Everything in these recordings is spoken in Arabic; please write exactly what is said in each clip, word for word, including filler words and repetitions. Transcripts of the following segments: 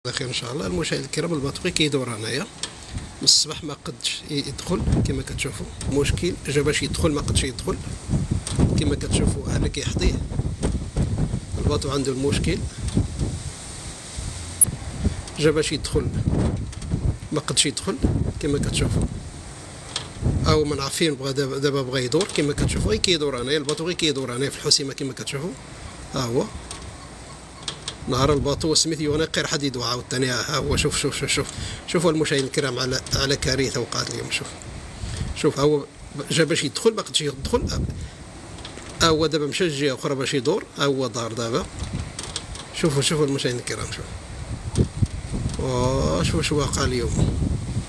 بخير ان شاء الله. المشاهد الكرام، الباطوغي كيدور هنايا من الصباح ما قدش يدخل كما كتشوفوا. مشكل جا باش يدخل ما قدش يدخل كما كتشوفوا. هذا كيحظيه الباطو عنده المشكل، جا باش يدخل ما قدش يدخل كما كتشوفوا. او من عارفين بغا دابا دابا بغا يدور كما كتشوفوا. غير كيدور هنايا الباطو، غير كيدور هنايا في الحسيمه كما كتشوفوا. ها هو نهار الباطو سميت يغنقر حديد عاوتاني. ها هو شوف شوف شوف شوف شوفوا المشاهدين الكرام على على كارثه وقعت اليوم. شوف شوف ها هو جا باش يدخل ما قدش يدخل. ها هو دابا مشى لجهه اخرى باش يدور. ها هو دار دابا. شوفوا شوفوا المشاهدين الكرام. شوف واه شوف واش واقع اليوم.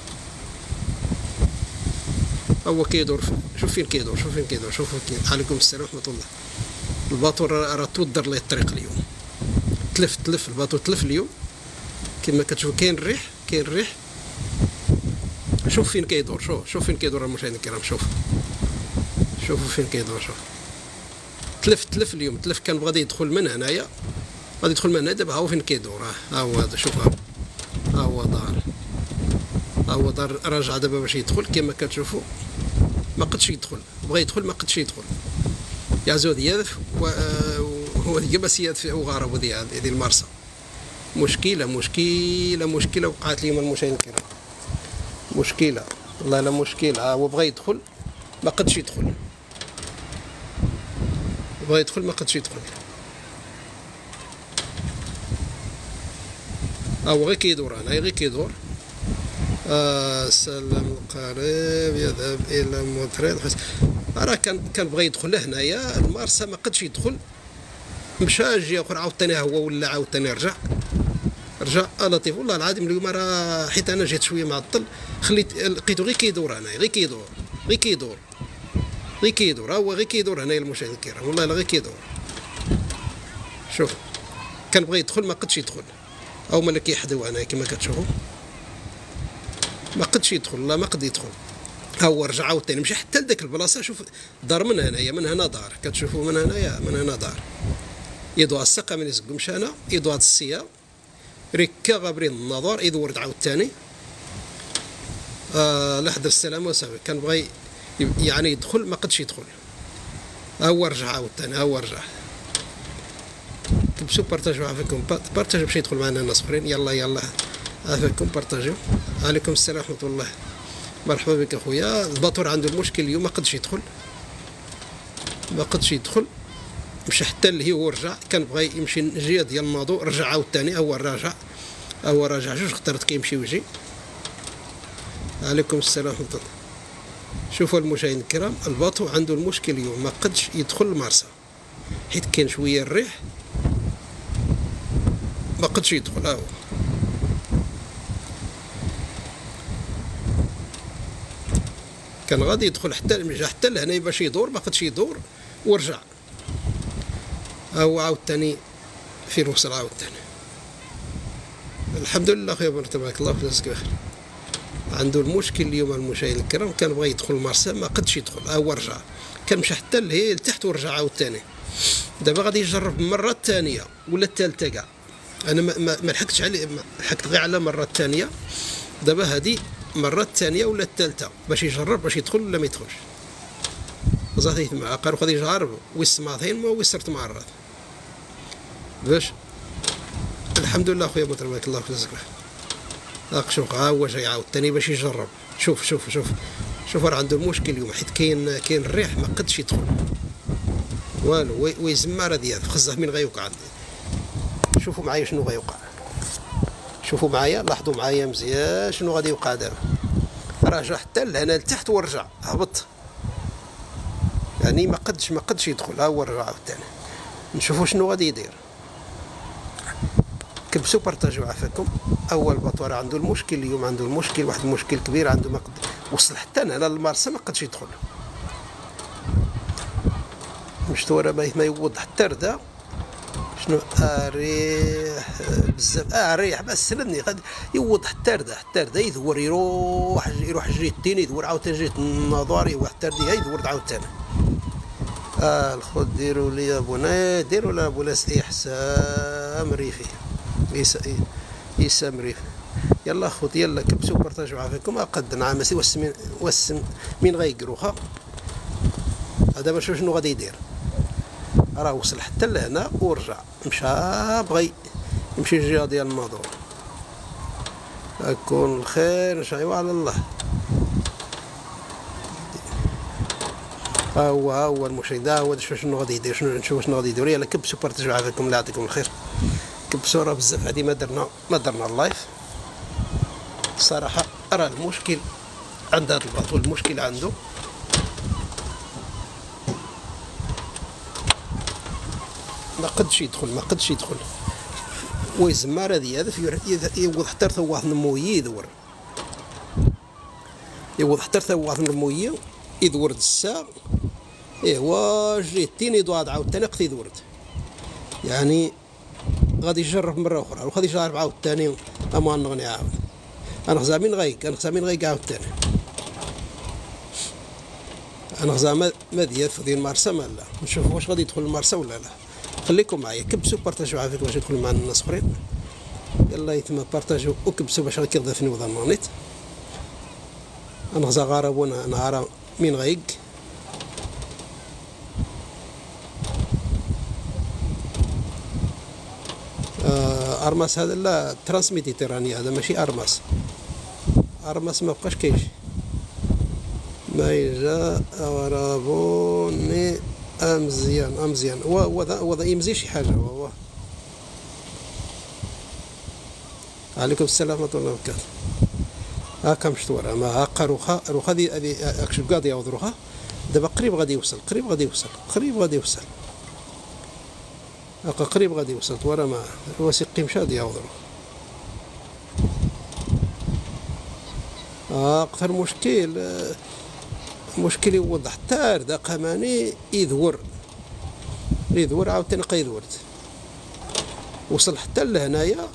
هو كيدور. شوف فين كيدور، شوف فين كيدور، شوف فين. عليكم السلام ورحمه الله. الباطو راه تودر ليه الطريق اليوم. تلف تلف الباطو تلف اليوم كما كتشوف. كاين الريح، كاين الريح. شوف فين كيدور، شوف شوف فين كيدور المشاهدين الكرام. شوف شوفوا فين كيدور. شوف تلف تلف اليوم تلف. كان بغا يدخل من هنايا، غادي يدخل من هنا. دابا ها هو فين كيدور. ها هو هذا. شوف ها هو دار. ها هو دار راجع دابا باش يدخل كما كتشوفوا. ما قدش يدخل، بغا يدخل ما قدش يدخل. يا زود يادف وهو بس يادف وغارب ودي هذه المرسى. مشكله مشكله مشكله وقعت اليوم المشاهدين الكرام. مشكله والله لا مشكله. هو بغا يدخل ما قدش يدخل، بغا يدخل ما قدش يدخل. ها هو غير كيدور هنا، غير كيدور. آه سلام القريب يذهب الى مطرد. راه كان كان بغا يدخل لهنايا المارسه ما قدش يدخل. مشى جهه اخرى عاوتاني هو ولا عاوتاني رجع رجع. لطيف والله العظيم اليوم راه حيت انا جيت شويه معطل خليت لقيتو غير كيدور هنايا، غير كيدور غير كيدور غير كيدور. ها هو غير كيدور هنايا المشاهد الكرام. والله لا غير كيدور. شوف كان بغا يدخل ما قدش يدخل. او ملي كيحدوا هنايا كما كتشوفوا ما قدش يدخل. لا ما قد يدخل. ها هو رجع عاوتاني مشى حتى لذاك البلاصه. شوف دار من هنايا، من هنا دار كتشوفوا. من هنايا من هنا دار. يدو السقه من يسقو مشانا يدو هاد السيا ركا غابرين النظر يدور عاوتاني. آه لحد السلامه وصافي. كان بغى يعني يدخل ما قدش يدخل. ها هو رجع عاوتاني. ها هو رجع. كبسوا بارطاجيو عافاكم. بارطاجيو باش يدخل معنا الناس اخرين. يلا يلا عافاكم بارطاجيو. عليكم السلام ورحمه الله. مرحبا بك اخويا. الباطور عنده المشكل اليوم ما قدش يدخل، ما قدش يدخل. مشى حتى لهي ورجع. كان بغى يمشي الجهه ديال الناضو رجع عاوتاني. هو راجع هو راجع جوج خطرات كيمشي ويجي. عليكم السلام ورحمه الله. شوفوا المشاهدين الكرام، الباطو عنده المشكل اليوم ما قدش يدخل المرسى حيت كاين شويه الريح ما قدش يدخل. ها هو كان غادي يدخل حتى مشى حتى لهنا باش يدور ما قدش يدور ورجع. ها هو عاوتاني فين وصل عاوتاني. الحمد لله خويا تبارك الله وجزاك بخير. عنده المشكل اليوم المشاهدين الكرام. كان بغى يدخل المرسى ما قدش يدخل. ها هو رجع. كان مشى حتى لهي لتحت ورجع عاوتاني. دابا غادي يجرب المره الثانيه ولا الثالثه كاع. انا ما, ما, ما لحقتش عليه، لحقت غير على المره الثانيه. دابا هذه المره الثانيه ولا الثالثه باش يجرب باش يدخل ولا ما يدخلش. زاتيت مع قالو غادي يجرب ويسماثين ما ويسرت معرض باش. الحمد لله خويا تبارك الله وجزاك بخير. هاك شوف ها هو جاي عاوتاني باش يجرب. شوف شوف شوف شوف راه عنده مشكل اليوم حيت كاين كاين الريح ما قدش يدخل والو. ويزمر ديال خزه من غيوقع. شوفوا معايا شنو غيوقع. شوفوا معايا لاحظوا معايا مزيان شنو غادي يوقع دابا. راه جا حتى لهنا لتحت ورجع هبط. يعني ما قدش ما قدش يدخل. ها هو رجع عاوتاني. نشوفوا شنو غادي يدير. كبسوا بارطاجيو عافاكم. اول باطوار عنده المشكل اليوم، عنده المشكل واحد المشكل كبير عنده. ما قد وصل حتى هنا للمرسى ما قدش يدخل. مشتو راه ما يوض حتى ردا. شنو اريح بزاف. اه ريح بس سلمني غادي يوض حتى ردا حتى ردا يدور يروح يروح جريت التين يدور عاوتاني جريت النظاري وحتى ردا يدور عاوتاني. اه الخود ديروا لي ابونا ديروا لنا ابو لاس احسان ريفي يسامري. يلا خوتي يلا كبسوا بارطاجوا عافاكم. قد نعامسي وسمين وسم مين غيقروها هذا باش شنو غادي يدير. راه وصل حتى لهنا ورجع مشى بغى يمشي الجهه ديال الماضور. يكون الخير نشعيو على الله. ها هو ها هو المشاهد ها هو شنو غادي يدير. شنو نشوف شنو غادي يدير. يلا كبسوا بارطاجوا عافاكم الله يعطيكم الخير. كبسوا راه بزاف هادي ما درنا ما درنا اللايف الصراحه. راه المشكل عند هذا الباطو المشكل عنده ما قدش يدخل ما قدش يدخل ويزمار هذه هذا يوض حتى تا واحد المويه يدور يوض حتى تا واحد المويه يدور الساعه. ايوا جيتين يدور عاوتاني قد يدور يعني غادي يجرب مره اخرى وغادي يجرب عاوتاني. اما نغني عاود انا خزامين غيك انا خزامين غيك عاوتاني انا خزامه ما ديال في المرسى ما لا نشوف واش غادي يدخل المرسى ولا لا. خليكم معايا كبسوا بارطاجوا عافاكم باش يدخلوا معنا الناس اخرين. يلا يتم بارطاجوا وكبسوا باش كيرضى في نوضه المغنيط. انا غزا غاربونا نهار مين غيك آه ارماس هذا لا ترانس ميديتيراني هذا ماشي ارماس. ارماس ما بقاش كيجي ما يجا غرابوني امزيان امزيان هو هو يمزي شي حاجه. هو عليكم السلام ورحمه الله وبركاته. هاكا مشطوره ما هاكا روخا روخا هذه هذه اكش قاعد يعوض روخا دابا قريب غادي يوصل قريب غادي يوصل قريب غادي يوصل هاكا قريب غادي يوصل ورا ما هو سيقي مشى غادي يعوض روخا. اه اكثر مشكل مشكل يوضح حتى ردا قماني يدور يدور عاوتاني قا يدورت وصل حتى لهنايا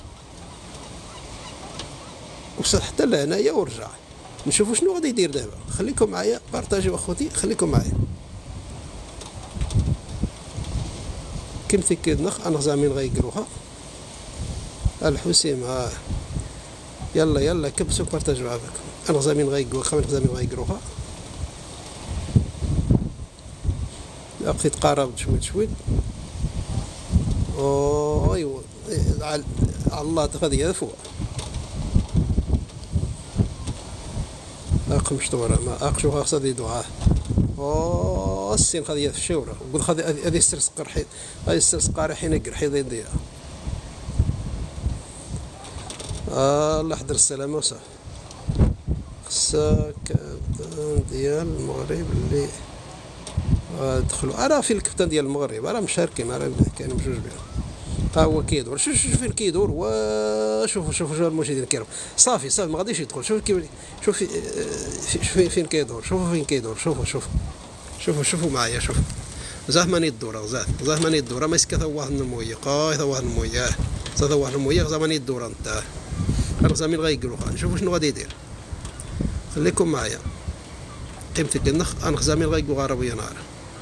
وصل حتى لهنايا ورجع. نشوفوا شنو غادي يدير دابا. خليكم معايا بارطاجيو اخوتي خليكم معايا. كيم تيكيد نخ انا زعمين غيقروها الحسيم. ها يلا يلا كبسوا بارطاجيو عافاكم. انا زعمين غيقرو خمن زعمين غيقروها اقصد تقارب شوي شوي. او ايوا على الله غادي يفوق اق مشطوره ما اقشو خاصها ديدوها. او السين غادي في الشوره وقد غادي هذه السرسقر حيت هذه السرسقر حين يقر حيت يضيع. آه الله يحضر السلامه وصافي. خصك ديال المغرب اللي دخلوا راه في الكابتن ديال المغرب راه مشاركين راه كاين بجوج بهم. ها هو كيدور شوف شوف فين كيدور وشوفوا شوفوا شوفوا المشاهدين الكرام صافي صافي ما غاديش يدخل. شوف كيف شوف شوف فين كيدور شوفوا فين كيدور شوفوا شوفوا شوفوا شوفوا معايا شوفوا زاه ماني الدوره زاه زاه ماني الدوره ما يسكت واحد المويه قاي واحد المويه زاد واحد المويه زاه ماني الدوره نتا راه زامين غيقولوا نشوفوا شنو غادي يدير. خليكم معايا قيمتي النخ انا زامين غيقولوا عربيه نهار.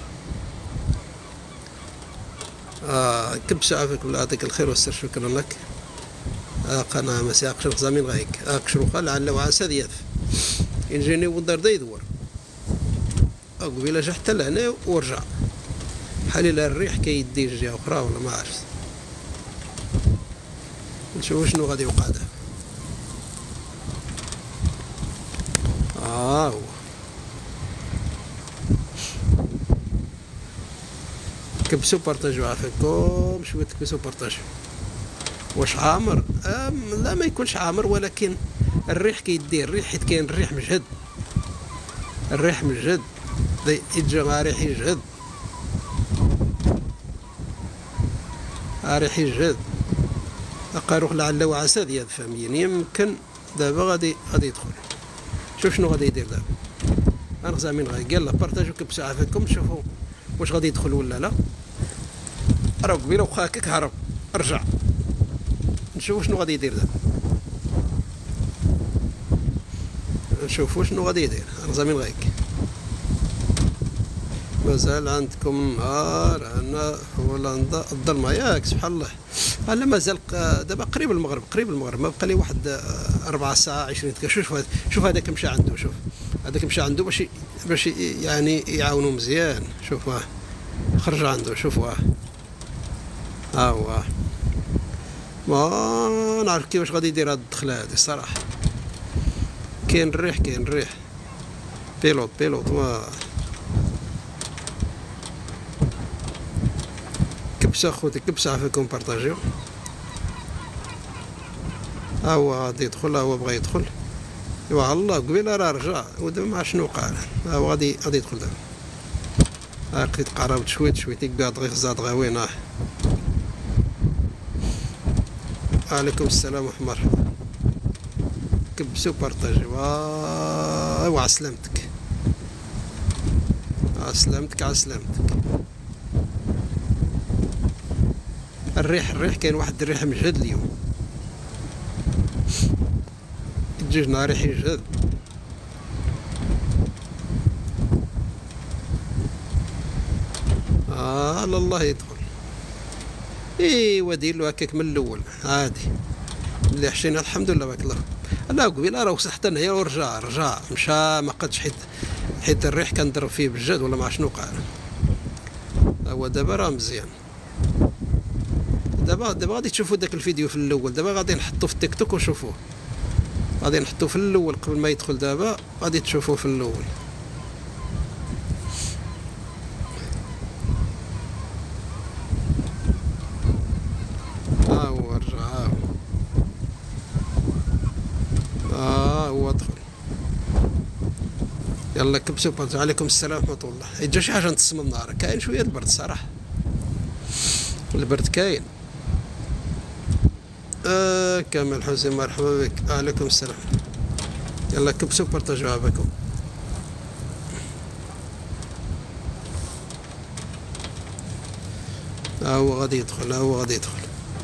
آه كبسوا عافاك الله يعطيك الخير والسر شكرا لك. آه قناة مساق شرق زمين غايك آك شروقا لعل وعسى دياف ينجيني والدار دا يدور قبيله جا حتى لهنا ورجع بحال الا الريح كيدي جهه اخرى ولا ما عرفت. نشوفو شنو غادي يوقع دابا. اه هو كبسوا بارطاجوا عافاكم شويه تكبسوا بارطاجوا. واش عامر؟ لا ما يكونش عامر ولكن الريح كيدير الريح حيت كاين الريح مجهد الريح مجهد يتجا مع ريح يجهد ريح يجهد اقاروح لعل وعسى ديال فهميني يمكن دابا غادي غادي يدخل. شوف شنو غادي يدير دابا. انا زعمين غادي يلا بارطاجوا كبسوا عافاكم شوفوا واش غادي يدخل ولا لا. راه قبيله واخا هكاك هرب رجع نشوفوا شنو غادي يدير دابا. نشوفوا شنو غادي يدير. انا زعمين غايك مازال عندكم نهار هنا هولندا الظلمه ياك سبحان الله انا مازال ق- دابا قريب المغرب، قريب المغرب، ما بقى لي واحد آه، ربع ساعة عشرين دقيقة. شوف هذا، شوف هذاك مشى عنده، شوف هذاك مشى عنده باش ي- باش ي- يعني يعاونو مزيان. شوف ها خرج عنده، شوفوا ها ها هو ها. ما نعرف كيفاش غادي يدير هاد الدخلة هادي الصراحة. كاين الريح، كاين الريح. بيلوت بيلوت و كبسة خوتي، كبسة عافاكم بارطاجيو. ها هو غادي يدخل، ها هو بغا يدخل. ايوا الله قبيله راه رجع ودابا ما عرف شنو وقع له. ها هو غادي غادي يدخل دابا. ها لقيت قرابة شويت شويت يقعد غير زاد غاوين. ها عليكم السلام ورحمة الله. كبسوا بارطاجيو. ايوا على سلامتك، على سلامتك، على سلامتك. الريح، الريح كاين واحد الريح مجهد اليوم. الدجاج نهار ريح يجهد. اه على الله يدخل. ايوا دير له هكاك من الاول عادي. اللي حشينا الحمد لله بارك الله. لا قبيله راه وصل حتى هنايا ورجع، رجع مشى ما قدش، حيت حيت الريح كان ضرب فيه بالجد ولا ما عرف شنو وقع له. هو دابا راه مزيان. دابا دابا غادي تشوفوا داك الفيديو في الاول، دابا غادي نحطوه في التيك توك وشوفوه. غادي نحطوه في الاول قبل ما يدخل، دابا غادي تشوفوه في الاول. ها هو رجع، ها هو ها هو دخل. يلا كبسوا بارطاجيو. عليكم السلام ورحمة الله. يجا شي حاجة نتصم النهار، كاين شوية البرد صراحة، البرد كاين. آه كامل حسين مرحبا بك. عليكم السلام. يلا كبسوا بارطاجيو عافاكم. ها هو غادي يدخل، ها هو غادي يدخل.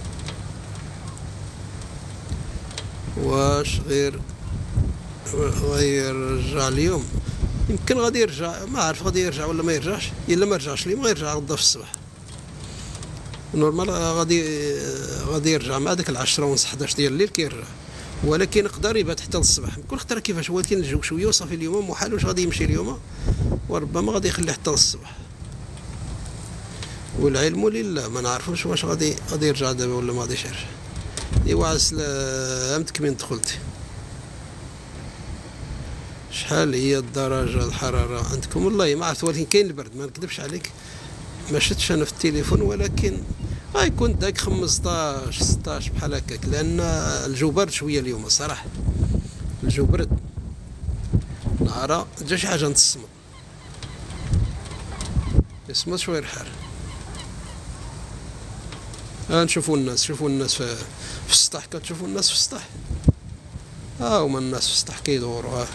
واش غير غير رجع اليوم؟ يمكن غادي يرجع، ما عارف غادي يرجع ولا ما يرجعش. الا ما رجعش اليوم غيرجع غدا في الصباح نورمال. غادي غادي يرجع مع داك العشرة ونص حداش ديال الليل كيرجع، ولكن يقدر يبات حتى للصباح. كل خطره كيفاش، ولكن الجو شويه وصافي اليوم محال واش غادي يمشي اليوم، وربما غادي يخليه حتى للصباح. والعلم لله، ما نعرفوش واش غادي غادي يرجع دابا ولا ما غاديش يرجع. ايوا على سلامتك. من دخلتي شحال هي الدرجة الحرارة عندكم؟ والله ما عرفت، ولكن كاين البرد ما نكذبش عليك. ما شفتش انا في التليفون، ولكن غيكون داك خمسطاش ستطاش بحال هكاك، لان الجو برد شويه اليوم الصراحه. الجو برد. نهارا جا شي حاجه نتصمت. يسمى شويه الحار. ها نشوفوا الناس، شوفوا الناس في, في السطح. كتشوفوا الناس في السطح، ها هما الناس في السطح كيدوروا. ها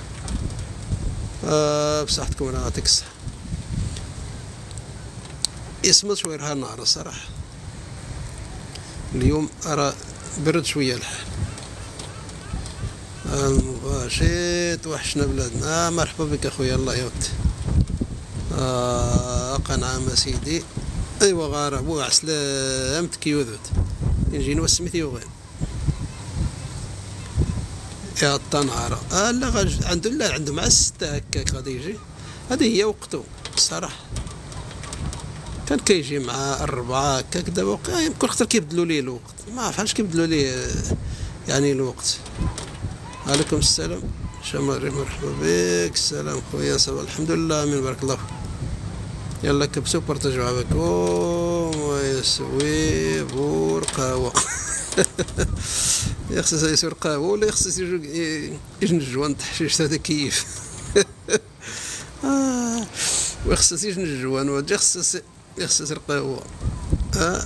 آه بصحتكم انا يعطيك الصحة. يسمى شويه الحار النهار الصراحه. اليوم راه برد شويه الحال. المباشط وحشنا بلادنا. آه مرحبا بك اخويا، الله يود. آه قنعة سيدي. ايوا غارب وع سلامتك يوذد. نجي نوسميتي يوغين يا الطنارة. آه لا غاج عنده، لا عنده مع الستة هكاك غادي يجي. هذه هي وقته الصراحة. كان كيجي مع الربعة هكاك. دابا كل خطر كيبدلوا ليه الوقت، ما عرفش كيبدلوا ليه يعني الوقت. عليكم السلام شماري، مرحبا بك. السلام خويا صباح. الحمد لله، امين بارك الله. يلا كبسوا بارطاجيو عافاكم. ويسوي بور قهوة. يخصص يسور قهوة ولا يخصص يجنجوا التحشيش هذا كيف. آه. ويخصص يجنجوا انا يخصص يخصص القهوة. آه.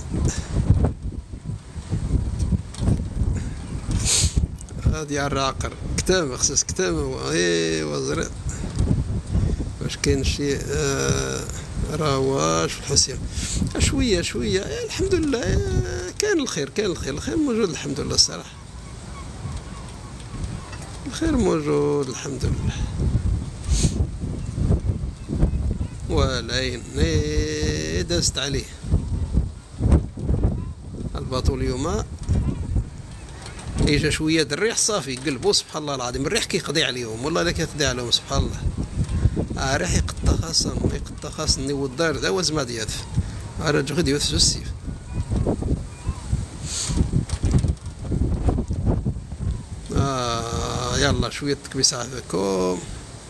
هادي على الراقر كتامة، خصص كتامة. ايوا زرق. واش كاين شي آه رواش في الحسين؟ شويه شويه الحمد لله. آه كاين الخير، كاين الخير، الخير موجود الحمد لله الصراحه. الخير موجود الحمد لله. والعين دازت عليه الباطو اليوم يجا شويه د الريح صافي قلبوا سبحان الله العظيم، الريح كيقضي عليهم والله لا كيقضي عليهم سبحان الله. آه ريح يقطع خاصا يقطع خاصا ني والدار داوز ما دياف على جغد يوث السيف. آه يلا شويه تكبيس عافاكم.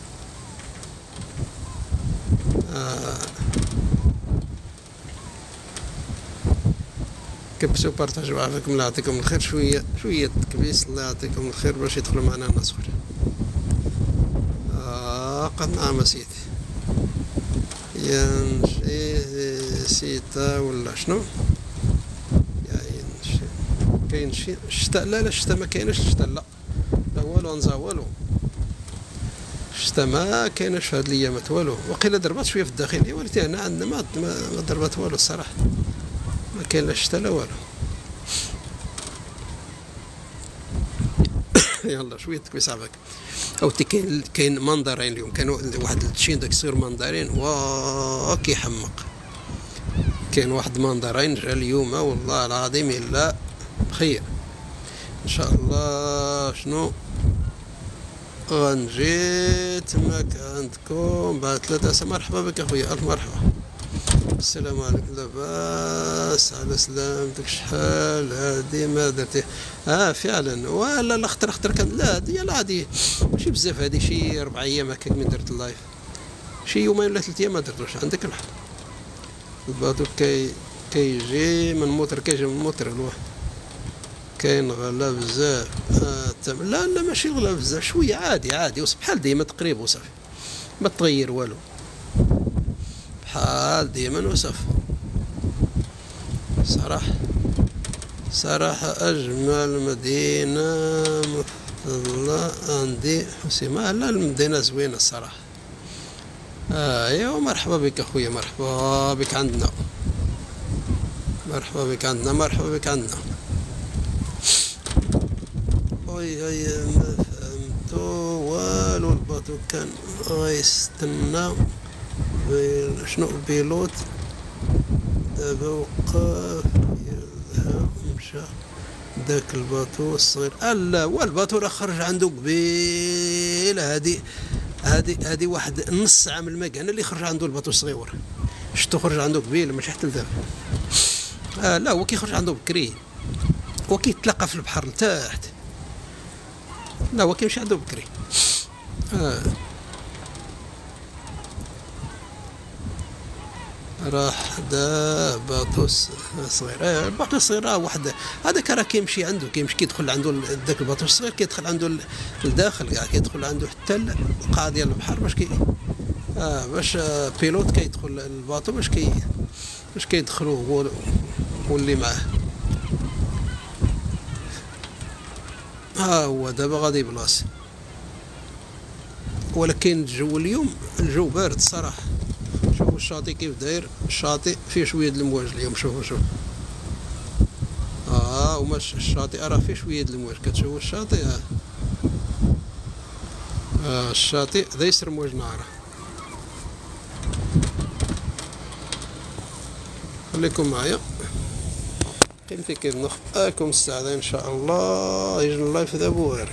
آه كبسوا بارطاجوا عافاكم الله يعطيكم الخير. شويه شويه تكبيس الله يعطيكم الخير باش يدخلوا معنا الناس اخرين. آه قد نعم سيدي ينشي سيتا ولا شنو يا ينشي كاين شي الشتاء. لا لا الشتاء ما كاينش الشتاء. لا لا والو نزا والو الشتاء ما كاينش في هاد الايامات والو. وقيلا ضربات شويه في الداخليه ولكن هنا عندنا ما ما ضربات والو الصراحه. ما كاين لا الشتاء لا والو. يلا شويه تكبيس عافاك. او كاين كاين مندرين اليوم. كان واحد التشين داك الصغير مندرين وا كيحمق. كاين واحد مندرين جا اليوم والله العظيم الا بخير ان شاء الله. شنو غنجي تماك عندكم بعد ثلاثة. مرحبا بك اخويا الف مرحبا. السلام عليكم. لاباس على سلامتك شحال هادي ما درتي؟ اه فعلا ولا لا خطر خطر كان لا ديال عادي ماشي بزاف هادي شي ربع ايام هكاك من درت اللايف. شي يومين ولا ثلاث ايام ما درتوش. عندك الحق الباطو كي كيجي من موتر كيجي من موتر الواحد كاين غلا بزاف. آه لا لا ماشي غلا بزاف شويه عادي عادي وبحال ديما تقريبا وصافي ما تغير والو بحال ديما وصافي. صراحة صراحة أجمل مدينة مفضلة عندي حسيمة. لا المدينة زوينة الصراحة. آه ايوا مرحبا بك أخويا مرحبا بك عندنا مرحبا بك عندنا مرحبا بك عندنا. وي هيا ما فهمتو والو. الباطو كان غيستنى شنو بيلوت دابا وقف يذهب مشى داك الباطو الصغير. الا هو الباطو راه خرج عنده قبيل. هادي هادي هادي واحد نص عام المكان اللي خرج عنده الباطو الصغير. شتو خرج عنده قبيل ماشي حتى لدابا. آه لا هو كيخرج عنده بكري. هو كيتلاقى في البحر لتحت. لا هو كيمشي عنده بكري. آه راح دا باطو صغير. اه الباطو الصغير راه واحد هذاك راه كيمشي عنده كيمشي كيدخل عنده داك الباطو الصغير كيدخل عنده لداخل كاع كيدخل عنده حتى القاع ديال البحر باش كي اه باش آه بيلوت كيدخل الباطو باش كي باش كيدخلو هو واللي معاه. ها هو دابا غادي بلاصه. ولكن الجو اليوم الجو بارد الصراحه. شوفوا الشاطئ كيف داير. الشاطئ فيه شويه د المواج اليوم. شوفوا شوفوا اه وماش الشاطئ راه فيه شويه د المواج. كتشوفوا الشاطئ اه, آه الشاطئ دايسر مواج نهار. خليكم معايا قيمتي كيف نخطاكم السعادة ان شاء الله. يجي اللايف ذا بواري.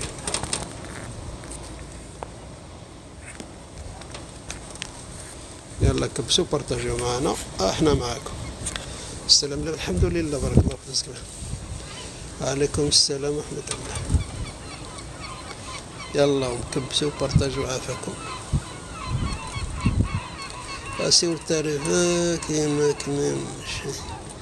يلا كبسوا بارطاجيو معنا احنا معاكم. السلام عليكم. الحمد لله بارك الله فيك. عليكم السلام ورحمة الله. يلا كبسوا بارطاجيو عافاكم. اسيو التاريخ كيما كنا ماشي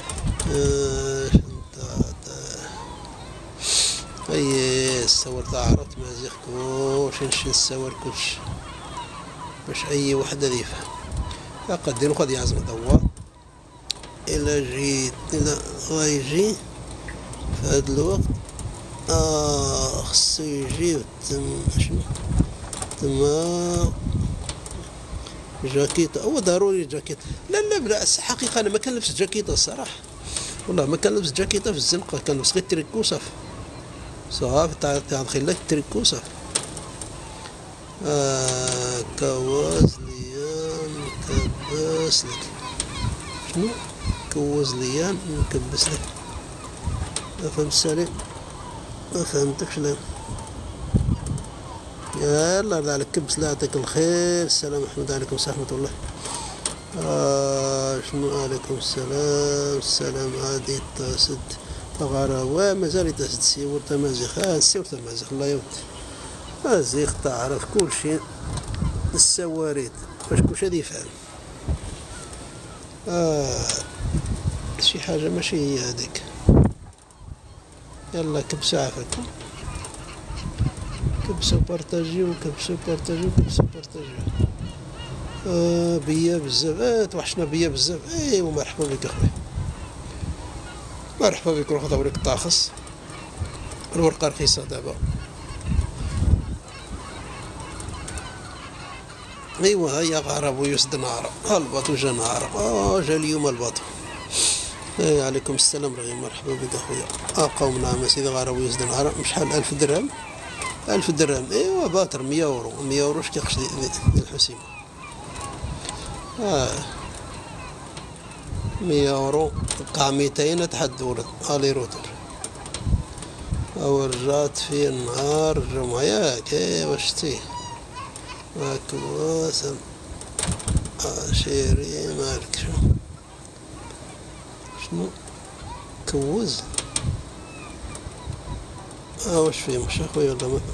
اي صورت عرفت مازيخ كلشي نمشي نصور كلشي باش اي وحده يفهم. قد قد يعزم الضوء الا جيت الا غيجي في هاد الوقت اه خصو يجي تم شنو تما جاكيطه. هو ضروري جاكيطه. لا لا بالعكس حقيقه انا ما كنلبس جاكيطه الصراحه والله ما كنلبس جاكيطه في الزنقه. كنلبس غير تريكو صافي صافي تاع تاع خلات التريكو صافي. آه كواز ليان نكبس لك. شنو كواز ليان نكبس لك. ما فهمت سليم، ما فهمتكش لا. يلا الله عليك كبس، لا يعطيك الخير. السلام أحمد، عليكم ورحمة الله. آه شنو عليكم السلام. السلام عادي تسد غراوة مازال يتسد سيور تمازيخ. اه سيور تمازيخ الله يود مازيخ تعرف كل شيء. السواريد واش كلشي هادي يفهم. آه شي حاجة ماشي هي هاديك. يلا كبسوا عافاكم، كبسوا بارطاجيو كبسوا بارطاجيو كبسوا بارطاجيو. آه بيا بزاف، اه توحشنا بيا بزاف. ايوا مرحبا بك اخويا، مرحبا بك. روح دوريك الطاخس، الورقة رخيصة دابا. ايوا هيا غرب يسد نهار، ها الباطو جا نهار. اه جا اليوم الباطو. اي عليكم السلام رغي، مرحبا بك اخويا. اه قوم نعم سيدي غرب يسد نهار. بشحال؟ ألف درهم. ألف درهم ايوا باطر. مية اورو. مية اورو شكيقش ديال الحسيمة. اه مية اورو تلقى ميتين تحد ورد الي روتر. او رجعت في النهار الجمعة ياك. ايوا شتي ماك واسم عشيري مالك شنو شنو كوز. اه واش فيه مش اخويا ولا ما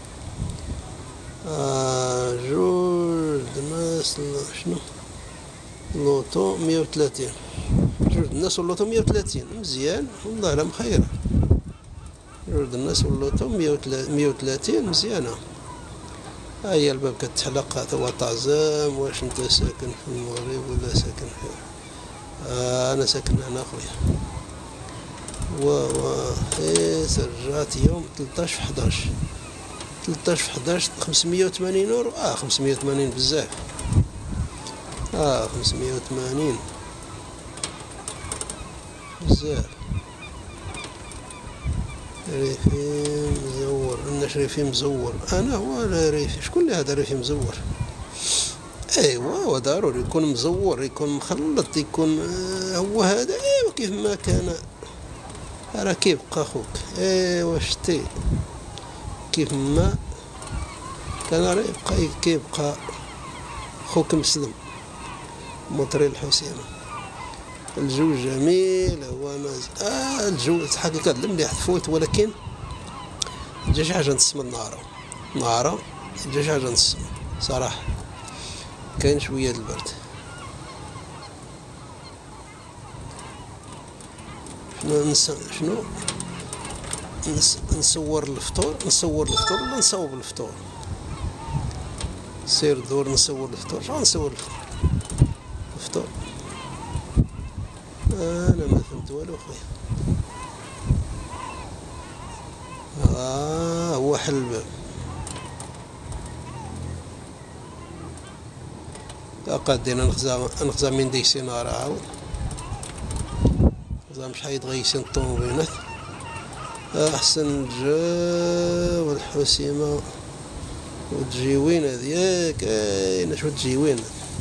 آه جوج ناس شنو لوطو مية وثلاثين. جوج الناس واللوطو مية وثلاثين مزيان والله لا مخيرة. جوج الناس واللوطو مية وثلاثين مزيانة. هيا الباب كتحلق. هذا هو طعزام. واش انت ساكن في المغرب ولا ساكن في آه انا ساكن هنا خويا. و و حيت رجعت يوم ثلاثطاش في حداش. ثلاثطاش في حداش خمسمية وثمانين اورو. اه خمسمية وثمانين بزاف. اه خمسمية وثمانين بزاف. ريفي مزور. عندنا ريفي مزور. انا هو ريفي. شكون اللي هذا ريفي مزور؟ ايوا هو ضروري يكون مزور، يكون مخلط، يكون آه هو هذا. ايوا كيف ما كان راه كيبقى خوك. ايوا شتي كيف ما كان راه يبقى كيبقى خوك مسلم. مطري الحسيمة. الجو جميل. هو مازال اه الجو الحقيقة المليح تفوت، ولكن جا شي حاجة نسمى النهارة. نهارة جا شي حاجة نسمى صراحة. كاين شوية د البرد. شنو نس... شنو نس... نصور الفطور. نصور الفطور ولا نصوب الفطور؟ سير دور نصور الفطور. شنو نصور الفطور؟ الفطور انا ما فهمت والو خويا. اه هو حل الباب. قادين نخزا نخزا من ديسي نهار عاود نخزا مش حيد غيسين الطوموبيلات. احسن جا والحسيمة وتجيوين هذي ياك. كاينه شو تجيوين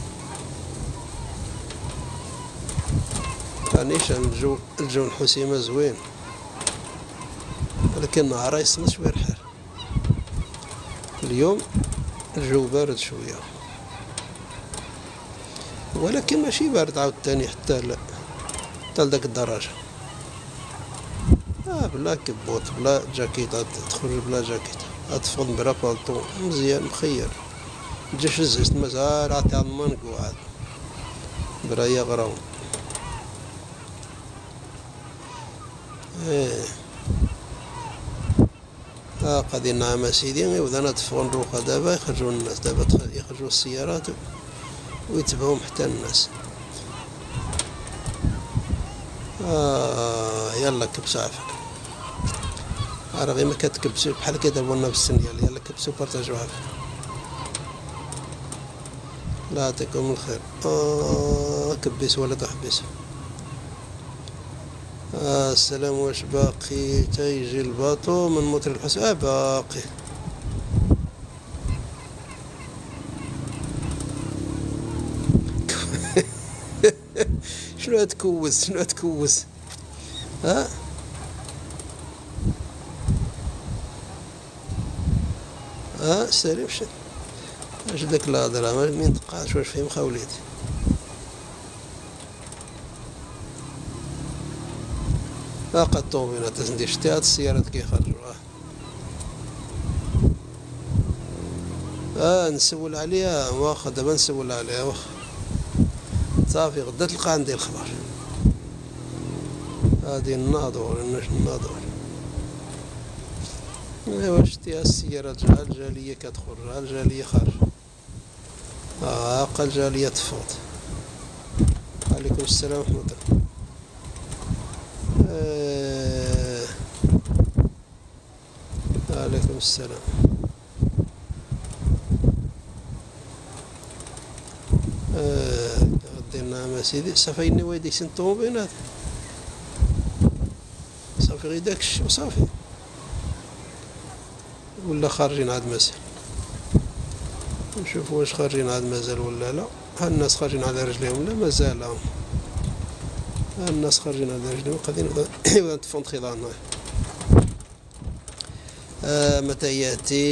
رانيش الجو. الجو الحسيمة زوين، ولكن نهار يسمى شوية الحر. اليوم الجو بارد شوية، ولكن ماشي بارد عاوتاني حتى لا حتى لداك الدرجة. اه بلا كبوت بلا جاكيت تخرج بلا جاكيت تفقد بلا بالطو مزيان مخير. تجيش الزيت مازال عطي على المانكو عاد برايا غراون. ايه اه قاعدين نعم سيدي. وذا تفقون نروقها دابا يخرجوا الناس. دابا يخرجوا السيارات ويتبعهم حتى الناس. آه يلا كبسوا عافاك. راه غير ما كتكبسوا بحال كي دابا بالسنيال. يلا كبسوا بارطاجوا عافاك. لا يعطيكم الخير. آه كبسوا ولا تحبسوا. آه السلام. واش باقي تيجي الباطو من مطر الحسين؟ اه باقي. شنو تكوز؟ شنو تكوز؟ ها اه سالي مشى اش داك الهضره ما مين تقاش واش فهم خاوليتي. باقا الطوموبيلات تسندي شتي هاد السيارات كيخرجوا اه اه نسول عليها واخا دابا نسول عليها واخا صافي غدا تلقى عندي الخبر. هادي الناظور الناش الناظور ايوا شتي ها السيارات جا الجالية كتخرج ها الجالية خارجة اه هاكا الجالية تفوت. عليكم السلام ورحمة الله. آه. عليكم السلام. آه. ديرنا مع سيدي صافي اني ويدي سن الطوموبيلات صافي غير داكشي وصافي ولا خارجين عاد مازال نشوفوا واش خارجين عاد مازال ولا لا. ها الناس خارجين على رجليهم لا مازال ها الناس خارجين على رجليهم قاعدين يتفون خضان. آه متى ياتي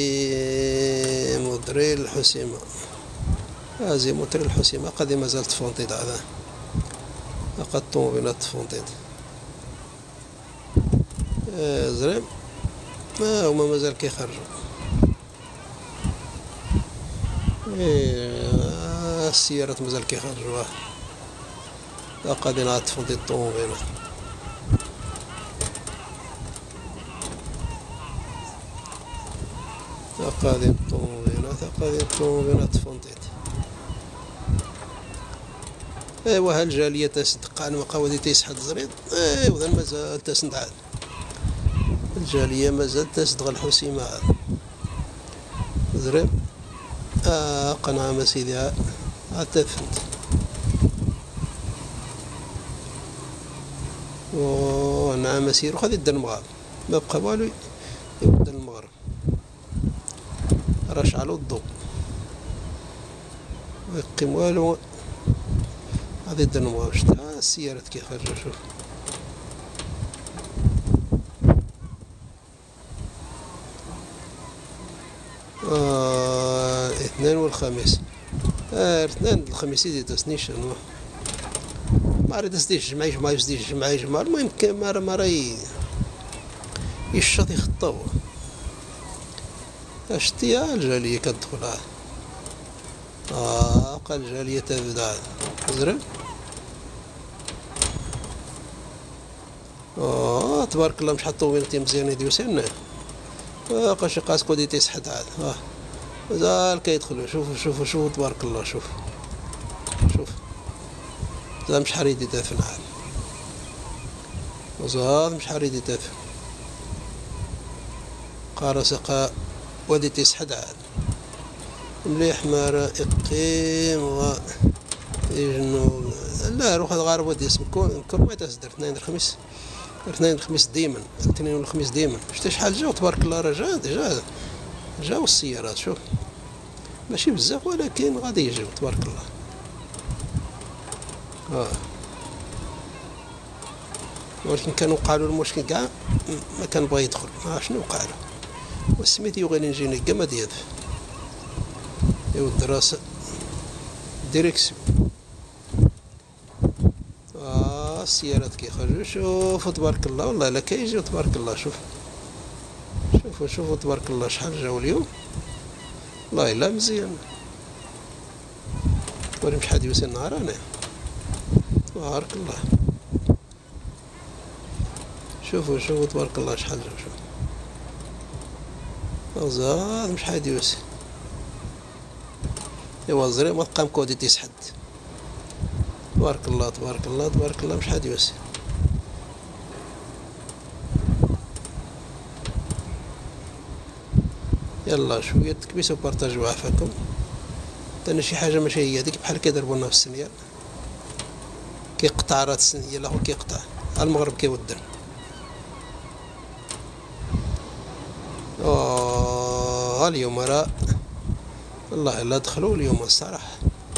مدري الحسيمة هازي مدري الحسيمة قاعدين مازال تفونطيط هذا لقد الطوموبيلات تفونطيط. آه زريم ما هما مازال كيخرجوا. إيه السيارات مازال كيخرجوا قاعدين عاد تفونطيط الطوموبيلات. قاعدين الطوموبيلات قاعدين الطوموبيلات تفونطيط. ايوا ها الجالية تسد قان مقاودي تيسحد زريط ايوا ذا مازال تسند عاد الجالية مازال تسد غا الحسيمة عاد زريب اه قنعة سيدي عاد عاد تفند. و نعم سير وخذ يد المغرب ما بقى والو يبدا المغرب راه شعلو الضو ما يقيم والو غادي يد المغرب. شتا السيارات كيخرجوا شوف آه الاثنين والخميس آه الاثنين الخميس يدي تسنيش انواع ما راه تسديش جمعي جمعي تسديش جمعي جمعي المهم ما راه ما راه يشط يخطو. شتي ها الجالية كتدخل عاد اه بقى الجالية تبدا عاد زرب اه تبارك الله مش حطو وين مزيان يديو سنة باقا شي قاسكو دي تيسحت عاد اه مازال كيدخلوا شوفوا شوفوا شوفوا تبارك الله شوف شوف زعما شحال يدي دافن عاد وزاد شحال يدي دافن قارا سقا ودي تيسحد عاد مليح ما راه يقيم و يجنو لا روح الغارب ودي اسم كون ما تسدر اثنين الخميس اثنين الخميس ديما الاثنين والخميس ديما شتي شحال جاو تبارك الله راه جا جا جاو السيارات شوف ماشي بزاف ولكن غادي يجيو تبارك الله. اه ولكن كانوا قالوا المشكل كاع ما كان بغا يدخل ما شنو قالوا والسميت يبغي نجي كاع ما ديال ايوا الدراسة ديريكسيون اه السيارات كيخرجوا شوفوا تبارك الله والله لا كيجيو تبارك الله. شوف شوفوا شوفوا تبارك الله شحال جاو اليوم والله لا مزيان وريم شحال يوصل النهار انا تبارك الله. شوفوا شوفوا تبارك الله شحال جاو شوف زاد مش حاد يوصل ايوا زري ما تبقى مكودي تيسحد تبارك الله تبارك الله تبارك الله مش حاد يوصل. يلا شويه تكبيسه وبارطاجيو عافاكم تاني شي حاجه ماشي هي هذيك بحال كيضربوا لنا في السنيال كيقطع راه السنيال هو كيقطع المغرب كيودر. اه اليوم راه والله لا دخلوا اليوم الصراحه.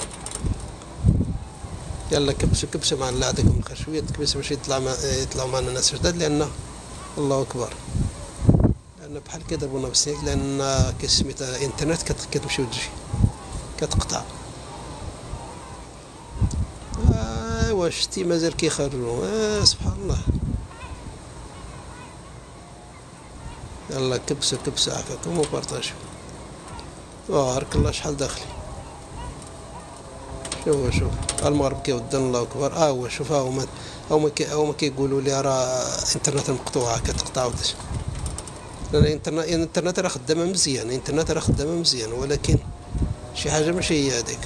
يلا كبسوا كبسوا مع الله يعطيكم الخير شويه تكبسوا باش يطلع ما يطلعوا معنا ناس جداد لان الله اكبر لان انا بحال كيضربونا بالسنيك لان كي سميتها الانترنت كت- كتمشي وتجي كتقطع. ايوا شتي مازال كيخرجوا، آه سبحان الله. يلا كبسوا كبسوا عافاكم وبارطاجيو. بارك الله شحال داخلي. شوف شوف المغرب كيودن الله اكبر. اه هو شوف ها هما هما كي هما كيقولوا لي راه انترنت مقطوعه كتقطع وداش. لان الانترنت الانترنت راه خدامه مزيان، الانترنت راه خدامه مزيان، ولكن شي حاجه ماشي هي هذيك.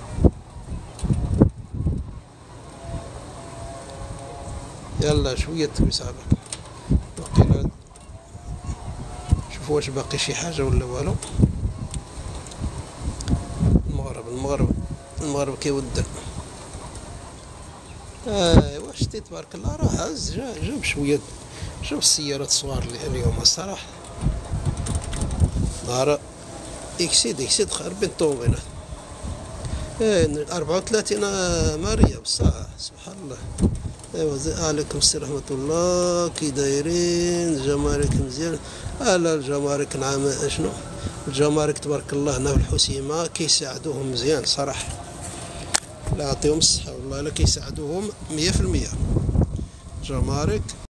يلا شويه تكويس عافاكم. وقيلا شوفوا واش باقي شي حاجه ولا والو. المغرب المغرب المغرب كيودن. ايوا شتي تبارك الله راه هز جا جاب شويه. شوف السيارات الصغار اللي اليوم الصراحه نهار اكسيد اكسيد خاربين الطوموبيلات. ايه أربعة وثلاثين ماريا بصح سبحان الله. ايوا زي عليكم السلام ورحمة الله، كي دايرين الجمارك مزيان؟ اه لا الجمارك نعم شنو الجمارك تبارك الله هنا في الحسيمة كيساعدوهم مزيان صراحة، لا يعطيهم الصحة والله لا كيساعدوهم مية في المية. جمارك